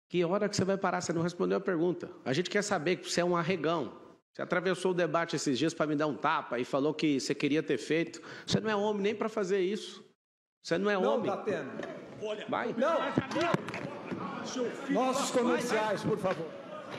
Que hora que você vai parar? Você não respondeu a pergunta. A gente quer saber que você é um arregão. Você atravessou o debate esses dias para me dar um tapa e falou que você queria ter feito. Você não é homem nem para fazer isso. Você não é homem. Não, Datena. Vai. Não. Nossos comerciais, por favor.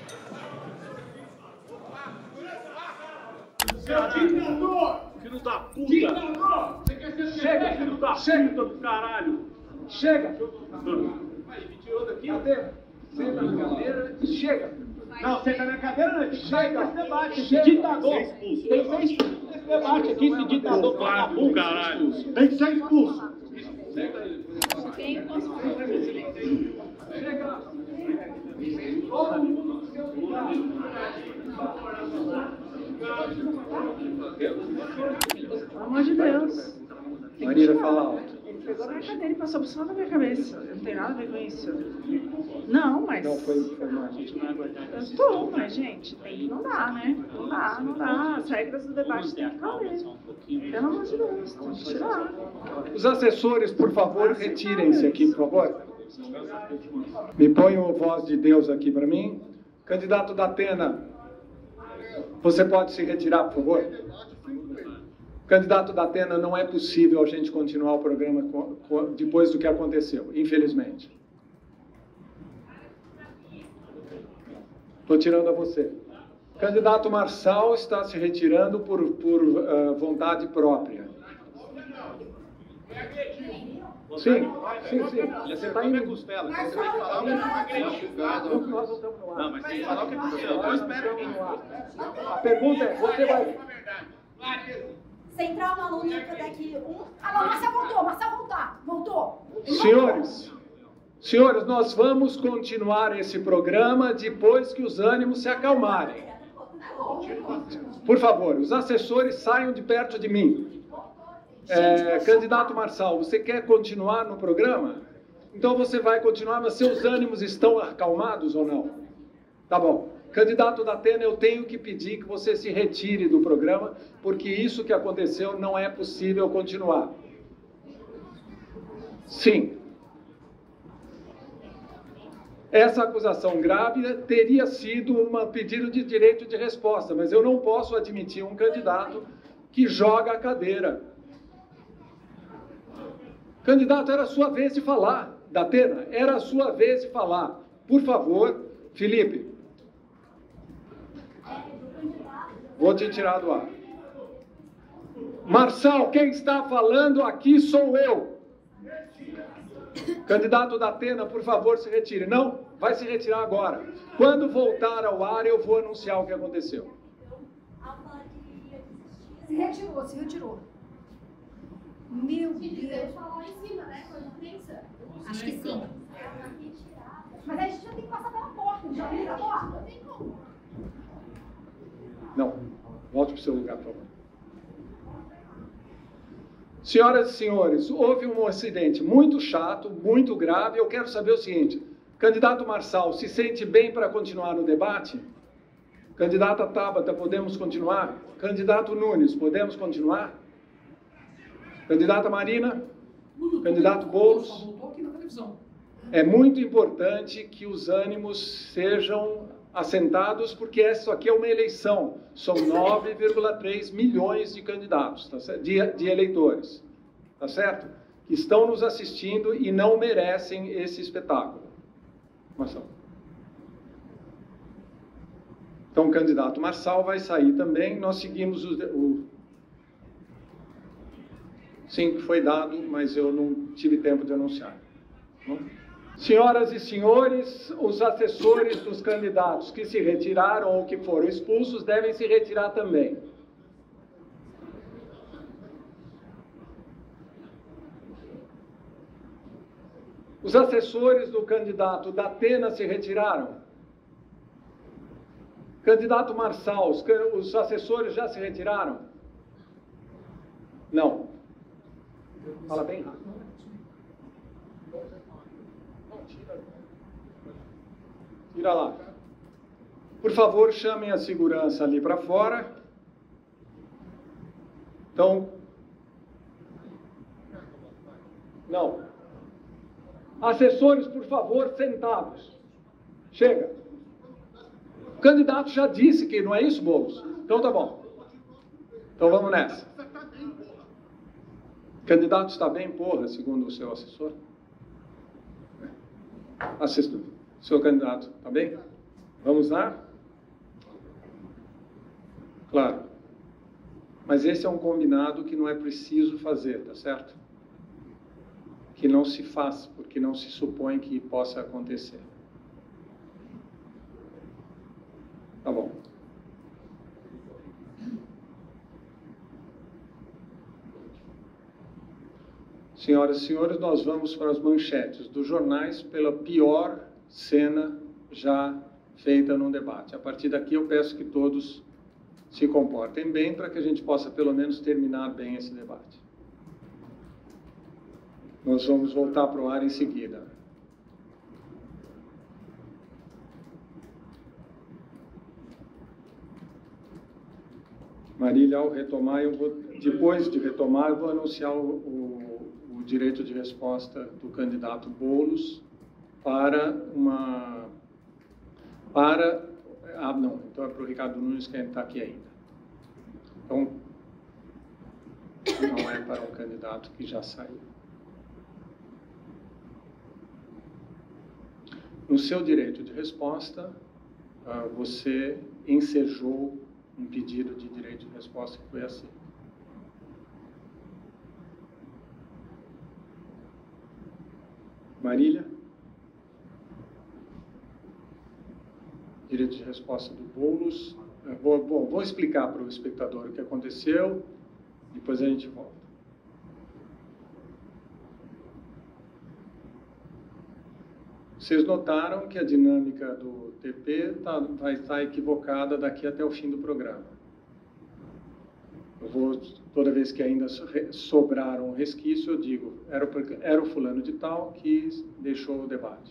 Ditador! Filho da puta! Ditador! Chega, filho da puta do caralho! Chega! Aí, me tirou daqui? Datena, senta na cadeira e chega. Não, senta na cadeira, não. Chega. Esse debate, esse ditador. Tem que ser expulso nesse debate aqui, esse ditador. Vagabundo, caralho. Tem que ser expulso. Senta aí. Chega. Todo mundo no seu lugar. Pelo amor de Deus. Marília, fala alto. Ele pegou na minha cadeira e passou por cima da minha cabeça. Eu não tenho nada a ver com isso. Não, mas... Não, foi mal. Eu estou, mas, gente, não dá, né? Não dá. As regras do debate tem que valer. Pelo amor de Deus, tem que tirar. Os assessores, por favor, retirem-se aqui, por favor. Me põe o voz de Deus aqui para mim. Candidato Datena, você pode se retirar, por favor? Candidato Datena, não é possível a gente continuar o programa depois do que aconteceu, infelizmente. Estou tirando a você. Candidato Marçal está se retirando por vontade própria. Sim. Você está indo costela. Você vai falar o que não, mas tem que falar o que aconteceu. Eu espero aqui. A pergunta é, você vai... Se entrar uma aluna daqui... Marcel voltou. Senhores, nós vamos continuar esse programa depois que os ânimos se acalmarem. Por favor, os assessores saiam de perto de mim. Candidato Marçal, você quer continuar no programa? Então você vai continuar, mas seus ânimos estão acalmados ou não? Tá bom. Candidato Datena, eu tenho que pedir que você se retire do programa, porque isso que aconteceu não é possível continuar. Sim. Essa acusação grave teria sido um pedido de direito de resposta, mas eu não posso admitir um candidato que joga a cadeira. Candidato, era a sua vez de falar. Datena, era a sua vez de falar. Por favor, Felipe. Vou te tirar do ar. Marçal, quem está falando aqui sou eu. Candidato Datena, por favor, se retire. Não, vai se retirar agora. Quando voltar ao ar, eu vou anunciar o que aconteceu. Se retirou. Meu Deus. Falou em cima, né? Com a imprensa. Acho que sim. Mas a gente já tem que passar pela porta. Já tem a porta? Não tem como. Não, volte para o seu lugar, por favor. Senhoras e senhores, houve um acidente muito chato, muito grave. Eu quero saber o seguinte, candidato Marçal, se sente bem para continuar no debate? Candidata Tabata, podemos continuar? Candidato Nunes, podemos continuar? Candidata Marina? Candidato Boulos? É muito importante que os ânimos sejam assentados, porque isso aqui é uma eleição. São 9,3 milhões de candidatos, tá certo? De eleitores, tá certo? Que estão nos assistindo e não merecem esse espetáculo. Marçal. Então, o candidato Marçal vai sair também. Nós seguimos Sim, foi dado, mas eu não tive tempo de anunciar. Não? Senhoras e senhores, os assessores dos candidatos que se retiraram ou que foram expulsos devem se retirar também. Os assessores do candidato Datena se retiraram. Candidato Marçal, os assessores já se retiraram? Não. Fala bem rápido. Tira lá. Por favor, chamem a segurança ali para fora. Então... Não. Assessores, por favor, sentados. Chega. O candidato já disse que não é isso, Boulos? Então tá bom. Então vamos nessa. O candidato está bem, porra, segundo o seu assessor? Assessor, seu candidato, está bem? Vamos lá? Claro. Mas esse é um combinado que não é preciso fazer, tá certo? Que não se faz, porque não se supõe que possa acontecer. Tá bom. Senhoras e senhores, nós vamos para as manchetes dos jornais pela pior cena já feita num debate. A partir daqui eu peço que todos se comportem bem para que a gente possa pelo menos terminar bem esse debate. Nós vamos voltar para o ar em seguida. Marília, ao retomar, depois de retomar, eu vou anunciar o direito de resposta do candidato Boulos para uma... não, então é para o Ricardo Nunes, que está aqui ainda. Então, não é para um candidato que já saiu. No seu direito de resposta, você ensejou um pedido de direito de resposta que foi aceito. Marília? Direito de resposta do Boulos. Vou explicar para o espectador o que aconteceu, depois a gente volta. Vocês notaram que a dinâmica do TP vai estar equivocada daqui até o fim do programa. Eu vou, toda vez que ainda sobrar um resquício, eu digo, era o fulano de tal que deixou o debate.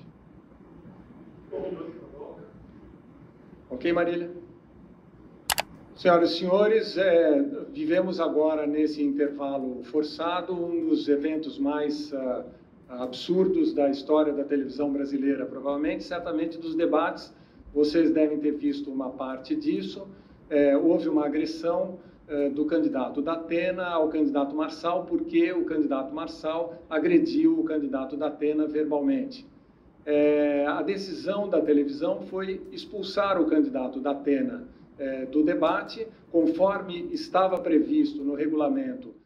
Ok, Marília? Senhoras e senhores, vivemos agora nesse intervalo forçado, um dos eventos mais absurdos da história da televisão brasileira, provavelmente, certamente dos debates, vocês devem ter visto uma parte disso. Houve uma agressão do candidato da Atena ao candidato Marçal, porque o candidato Marçal agrediu o candidato da Atena verbalmente. A decisão da televisão foi expulsar o candidato da Atena do debate, conforme estava previsto no regulamento.